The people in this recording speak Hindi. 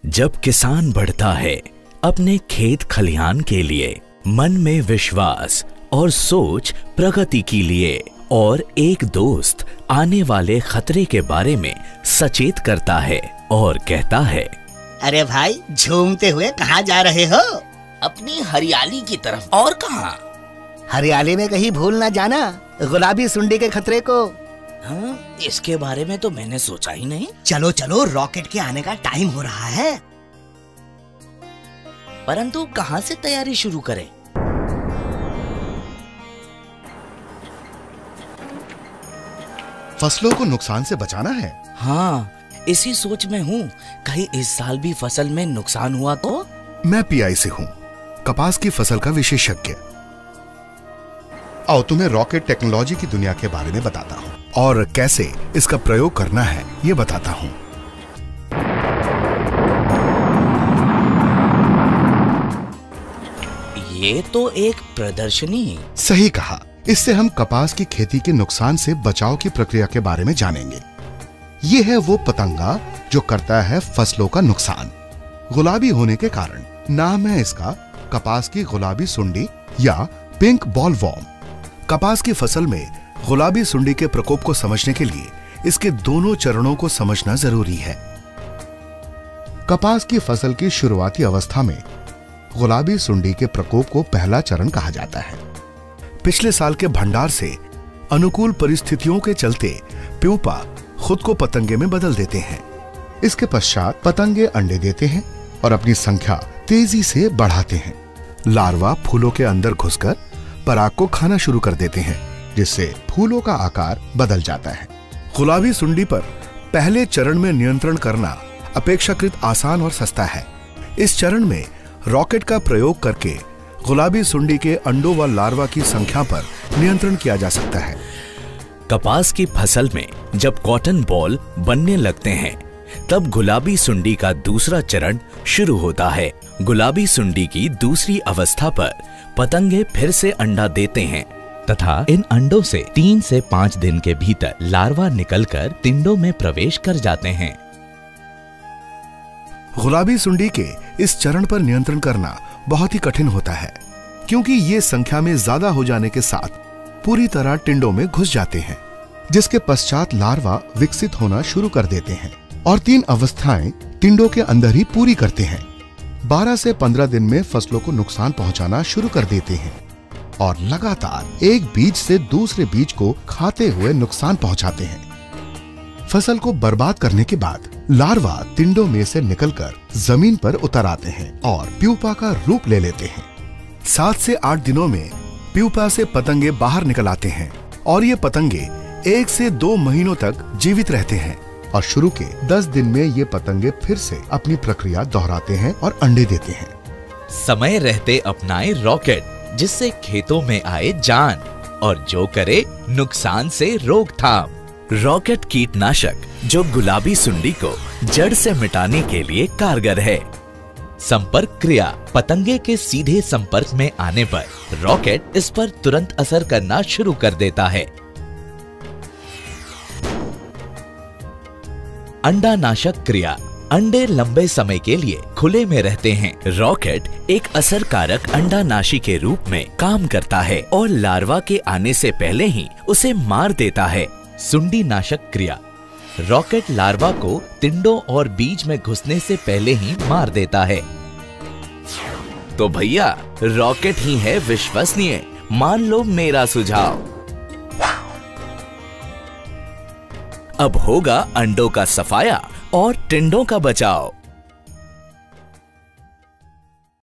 जब किसान बढ़ता है अपने खेत खलिहान के लिए, मन में विश्वास और सोच प्रगति के लिए, और एक दोस्त आने वाले खतरे के बारे में सचेत करता है और कहता है, अरे भाई झूमते हुए कहाँ जा रहे हो? अपनी हरियाली की तरफ। और कहाँ? हरियाली में कहीं भूल ना जाना गुलाबी सुंडी के खतरे को। हाँ, इसके बारे में तो मैंने सोचा ही नहीं। चलो चलो, रॉकेट के आने का टाइम हो रहा है। परंतु कहाँ से तैयारी शुरू करें? फसलों को नुकसान से बचाना है। हाँ, इसी सोच में हूँ। कहीं इस साल भी फसल में नुकसान हुआ तो? मैं पीआई से हूँ, कपास की फसल का विशेषज्ञ। आओ तुम्हें रॉकेट टेक्नोलॉजी की दुनिया के बारे में बताता हूँ और कैसे इसका प्रयोग करना है ये बताता हूँ। ये तो एक प्रदर्शनी। सही कहा। इससे हम कपास की खेती के नुकसान से बचाव की प्रक्रिया के बारे में जानेंगे। ये है वो पतंगा जो करता है फसलों का नुकसान। गुलाबी होने के कारण नाम है इसका कपास की गुलाबी सुंडी या पिंक बॉलवॉर्म। कपास की फसल में गुलाबी सुंडी के प्रकोप को समझने के लिए इसके दोनों चरणों को समझना जरूरी है। कपास की फसल की शुरुआती अवस्था में गुलाबी सुंडी के प्रकोप को पहला चरण कहा जाता है। पिछले साल के भंडार से अनुकूल परिस्थितियों के चलते प्यूपा खुद को पतंगे में बदल देते हैं। इसके पश्चात पतंगे अंडे देते हैं और अपनी संख्या तेजी से बढ़ाते हैं। लार्वा फूलों के अंदर घुसकर पराग को खाना शुरू कर देते हैं, जिससे फूलों का आकार बदल जाता है। गुलाबी सुंडी पर पहले चरण में नियंत्रण करना अपेक्षाकृत आसान और सस्ता है। इस चरण में रॉकेट का प्रयोग करके गुलाबी सुंडी के अंडों व लार्वा की संख्या पर नियंत्रण किया जा सकता है। कपास की फसल में जब कॉटन बॉल बनने लगते हैं, तब गुलाबी सुंडी का दूसरा चरण शुरू होता है। गुलाबी सुंडी की दूसरी अवस्था पर पतंगे फिर से अंडा देते हैं तथा इन अंडों से 3 से 5 दिन के भीतर लार्वा निकलकर टिंडों में प्रवेश कर जाते हैं। गुलाबी सुंडी के इस चरण पर नियंत्रण करना बहुत ही कठिन होता है, क्योंकि ये संख्या में ज्यादा हो जाने के साथ पूरी तरह टिंडों में घुस जाते हैं, जिसके पश्चात लार्वा विकसित होना शुरू कर देते हैं और 3 अवस्थाएं टिंडों के अंदर ही पूरी करते हैं। 12 से 15 दिन में फसलों को नुकसान पहुंचाना शुरू कर देते हैं और लगातार एक बीज से दूसरे बीज को खाते हुए नुकसान पहुंचाते हैं। फसल को बर्बाद करने के बाद लार्वा टिंडों में से निकलकर जमीन पर उतर आते हैं और प्यूपा का रूप ले लेते हैं। 7 से 8 दिनों में प्यूपा से पतंगे बाहर निकल आते हैं और ये पतंगे 1 से 2 महीनों तक जीवित रहते हैं और शुरू के 10 दिन में ये पतंगे फिर से अपनी प्रक्रिया दोहराते हैं और अंडे देते हैं। समय रहते अपनाए रॉकेट, जिससे खेतों में आए जान और जो करे नुकसान से रोकथाम। रॉकेट कीटनाशक जो गुलाबी सुंडी को जड़ से मिटाने के लिए कारगर है। संपर्क क्रिया: पतंगे के सीधे संपर्क में आने पर रॉकेट इस पर तुरंत असर करना शुरू कर देता है। अंडा नाशक क्रिया: अंडे लंबे समय के लिए खुले में रहते हैं। रॉकेट एक असरकारक अंडानाशी के रूप में काम करता है और लार्वा के आने से पहले ही उसे मार देता है। सुंडी नाशक क्रिया: रॉकेट लार्वा को टिंडों और बीज में घुसने से पहले ही मार देता है। तो भैया, रॉकेट ही है विश्वसनीय, मान लो मेरा सुझाव। अब होगा अंडों का सफाया और टिंडों का बचाव।